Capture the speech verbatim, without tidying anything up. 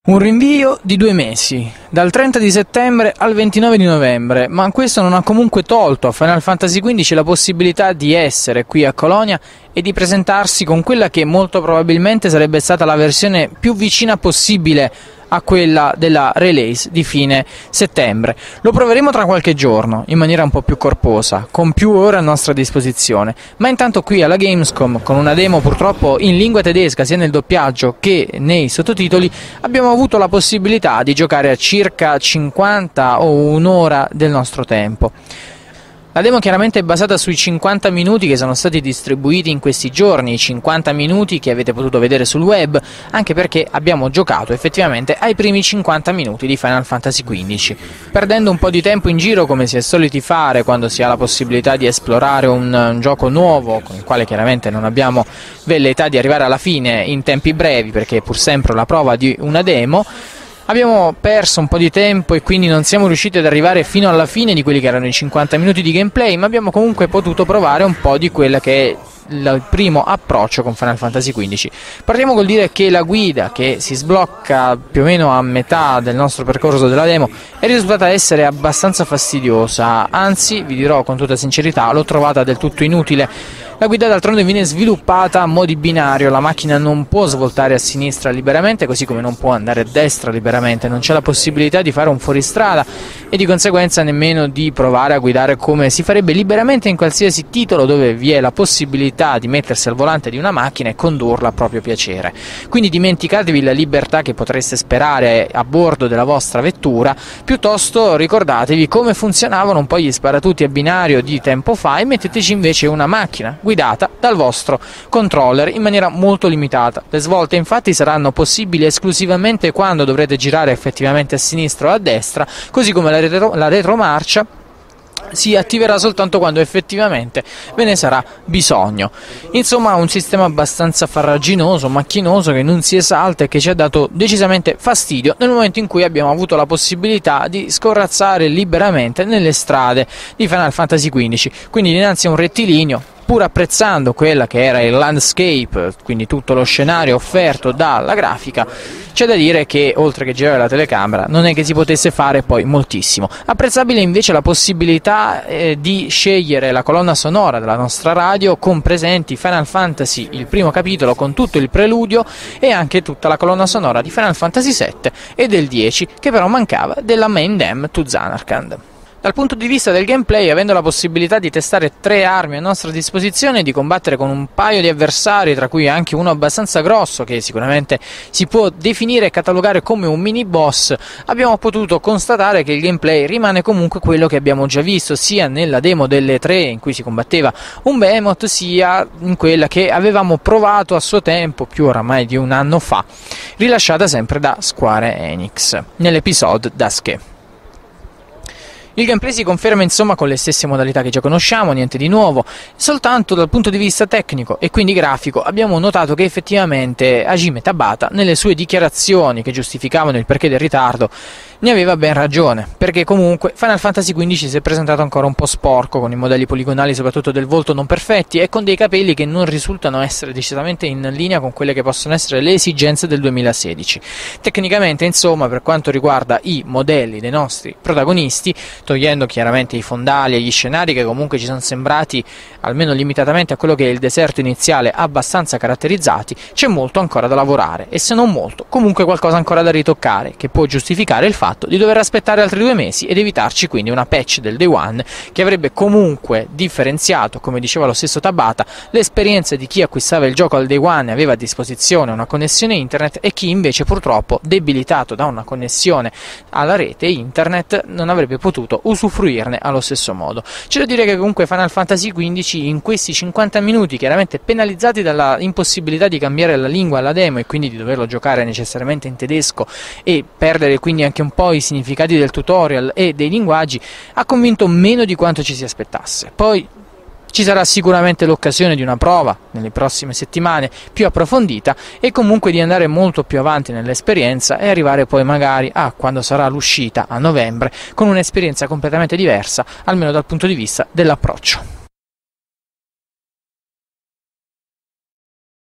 Un rinvio di due mesi, dal trenta di settembre al ventinove di novembre, ma questo non ha comunque tolto a Final Fantasy quindici la possibilità di essere qui a Colonia e di presentarsi con quella che molto probabilmente sarebbe stata la versione più vicina possibile a quella della release di fine settembre. Lo proveremo tra qualche giorno, in maniera un po' più corposa, con più ore a nostra disposizione, ma intanto qui alla Gamescom, con una demo purtroppo in lingua tedesca sia nel doppiaggio che nei sottotitoli, abbiamo avuto la possibilità di giocare a circa cinquanta o un'ora del nostro tempo. La demo chiaramente è basata sui cinquanta minuti che sono stati distribuiti in questi giorni, i cinquanta minuti che avete potuto vedere sul web, anche perché abbiamo giocato effettivamente ai primi cinquanta minuti di Final Fantasy quindici, perdendo un po' di tempo in giro come si è soliti fare quando si ha la possibilità di esplorare un, un gioco nuovo, con il quale chiaramente non abbiamo velleità di arrivare alla fine in tempi brevi, perché è pur sempre la prova di una demo. Abbiamo perso un po' di tempo e quindi non siamo riusciti ad arrivare fino alla fine di quelli che erano i cinquanta minuti di gameplay, ma abbiamo comunque potuto provare un po' di quella che è il primo approccio con Final Fantasy quindici. Partiamo col dire che la guida, che si sblocca più o meno a metà del nostro percorso della demo, è risultata essere abbastanza fastidiosa, anzi vi dirò con tutta sincerità, l'ho trovata del tutto inutile. La guida d'altronde viene sviluppata a mo' di binario, la macchina non può svoltare a sinistra liberamente, così come non può andare a destra liberamente, non c'è la possibilità di fare un fuoristrada e di conseguenza nemmeno di provare a guidare come si farebbe liberamente in qualsiasi titolo dove vi è la possibilità di mettersi al volante di una macchina e condurla a proprio piacere. Quindi dimenticatevi la libertà che potreste sperare a bordo della vostra vettura, piuttosto ricordatevi come funzionavano un po' gli sparatutti a binario di tempo fa e metteteci invece una macchina guidata dal vostro controller in maniera molto limitata. Le svolte infatti saranno possibili esclusivamente quando dovrete girare effettivamente a sinistra o a destra, così come la, retro, la retromarcia si attiverà soltanto quando effettivamente ve ne sarà bisogno. Insomma, un sistema abbastanza farraginoso, macchinoso, che non si esalta e che ci ha dato decisamente fastidio nel momento in cui abbiamo avuto la possibilità di scorrazzare liberamente nelle strade di Final Fantasy quindici. Quindi dinanzi a un rettilineo, pur apprezzando quella che era il landscape, quindi tutto lo scenario offerto dalla grafica, c'è da dire che oltre che girare la telecamera non è che si potesse fare poi moltissimo. Apprezzabile invece la possibilità eh, di scegliere la colonna sonora della nostra radio con presenti Final Fantasy, il primo capitolo con tutto il preludio, e anche tutta la colonna sonora di Final Fantasy sette e del dieci, che però mancava della Main Theme to Zanarkand. Dal punto di vista del gameplay, avendo la possibilità di testare tre armi a nostra disposizione e di combattere con un paio di avversari, tra cui anche uno abbastanza grosso che sicuramente si può definire e catalogare come un mini boss, abbiamo potuto constatare che il gameplay rimane comunque quello che abbiamo già visto sia nella demo delle tre in cui si combatteva un Behemoth, sia in quella che avevamo provato a suo tempo, più oramai di un anno fa, rilasciata sempre da Square Enix nell'episodio Daisuke. Il gameplay si conferma insomma con le stesse modalità che già conosciamo, niente di nuovo, soltanto dal punto di vista tecnico e quindi grafico abbiamo notato che effettivamente Hajime Tabata, nelle sue dichiarazioni che giustificavano il perché del ritardo, ne aveva ben ragione, perché comunque Final Fantasy quindici si è presentato ancora un po' sporco, con i modelli poligonali soprattutto del volto non perfetti e con dei capelli che non risultano essere decisamente in linea con quelle che possono essere le esigenze del duemilasedici. Tecnicamente insomma, per quanto riguarda i modelli dei nostri protagonisti, togliendo chiaramente i fondali e gli scenari che comunque ci sono sembrati, almeno limitatamente a quello che è il deserto iniziale, abbastanza caratterizzati, c'è molto ancora da lavorare e se non molto, comunque qualcosa ancora da ritoccare, che può giustificare il fatto di dover aspettare altri due mesi ed evitarci quindi una patch del day one che avrebbe comunque differenziato, come diceva lo stesso Tabata, l'esperienza di chi acquistava il gioco al day one e aveva a disposizione una connessione internet e chi invece purtroppo, debilitato da una connessione alla rete internet, non avrebbe potuto usufruirne allo stesso modo. C'è da dire che comunque Final Fantasy quindici in questi cinquanta minuti, chiaramente penalizzati dalla impossibilità di cambiare la lingua alla demo e quindi di doverlo giocare necessariamente in tedesco e perdere quindi anche un po' i significati del tutorial e dei linguaggi, ha convinto meno di quanto ci si aspettasse. Poi ci sarà sicuramente l'occasione di una prova nelle prossime settimane più approfondita e comunque di andare molto più avanti nell'esperienza e arrivare poi magari a quando sarà l'uscita a novembre con un'esperienza completamente diversa, almeno dal punto di vista dell'approccio.